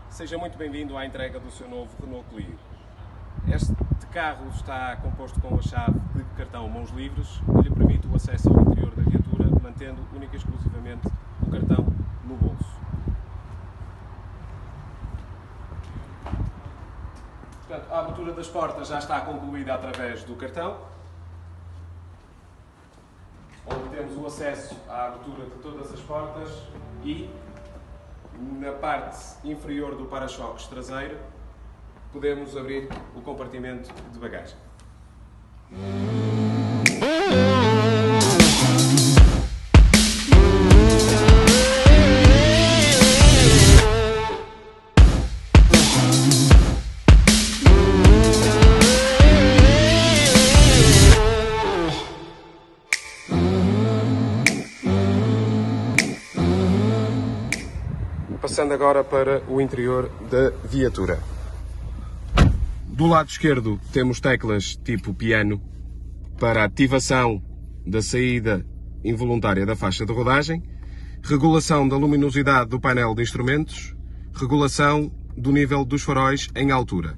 Seja muito bem-vindo à entrega do seu novo Renault Clio. Este carro está composto com a chave de cartão mãos livres que lhe permite o acesso ao interior da viatura, mantendo única e exclusivamente o cartão no bolso. Portanto, a abertura das portas já está concluída através do cartão, onde temos o acesso à abertura de todas as portas e na parte inferior do para-choques traseiro podemos abrir o compartimento de bagagem. Passando agora para o interior da viatura. Do lado esquerdo temos teclas tipo piano para ativação da saída involuntária da faixa de rodagem, regulação da luminosidade do painel de instrumentos, regulação do nível dos faróis em altura.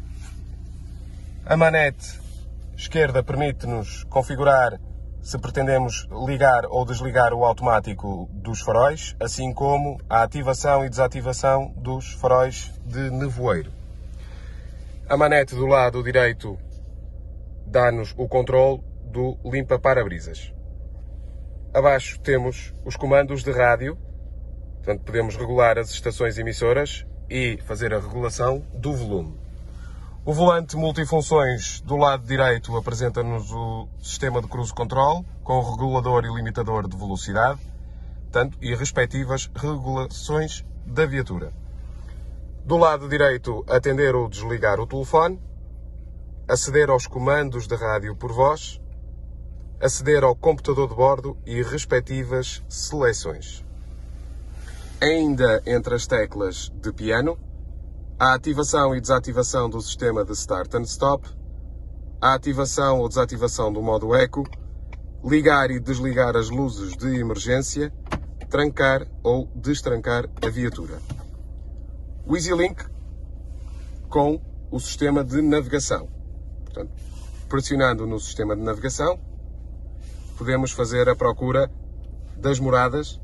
A manete esquerda permite-nos configurar se pretendemos ligar ou desligar o automático dos faróis, assim como a ativação e desativação dos faróis de nevoeiro. A manete do lado direito dá-nos o controle do limpa-para-brisas. Abaixo temos os comandos de rádio, portanto podemos regular as estações emissoras e fazer a regulação do volume. O volante multifunções do lado direito apresenta-nos o sistema de cruise control, com o regulador e limitador de velocidade, e respectivas regulações da viatura. Do lado direito, atender ou desligar o telefone, aceder aos comandos de rádio por voz, aceder ao computador de bordo e respectivas seleções. Ainda entre as teclas de piano, a ativação e desativação do sistema de Start and Stop, a ativação ou desativação do modo Eco, ligar e desligar as luzes de emergência, trancar ou destrancar a viatura. O EasyLink com o sistema de navegação. Portanto, pressionando no sistema de navegação, podemos fazer a procura das moradas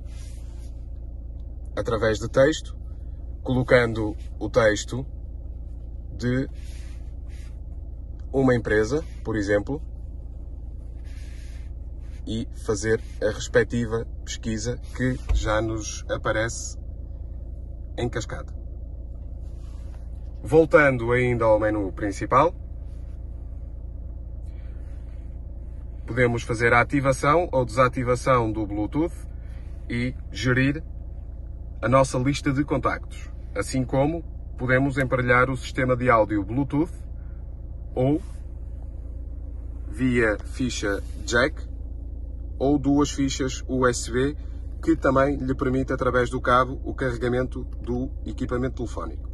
através de texto, colocando o texto de uma empresa, por exemplo, e fazer a respectiva pesquisa que já nos aparece em cascata. Voltando ainda ao menu principal, podemos fazer a ativação ou desativação do Bluetooth e gerir a nossa lista de contactos. Assim como podemos emparelhar o sistema de áudio Bluetooth ou via ficha jack ou duas fichas USB que também lhe permite através do cabo o carregamento do equipamento telefónico.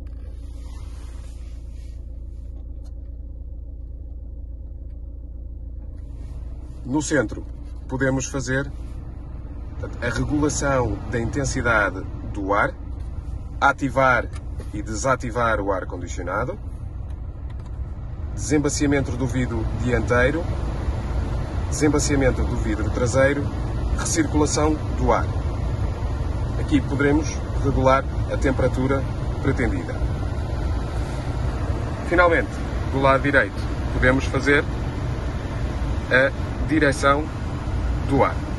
No centro podemos fazer a regulação da intensidade do ar, ativar e desativar o ar-condicionado, desembaciamento do vidro dianteiro, desembaciamento do vidro traseiro, recirculação do ar. Aqui poderemos regular a temperatura pretendida. Finalmente, do lado direito, podemos fazer a direção do ar.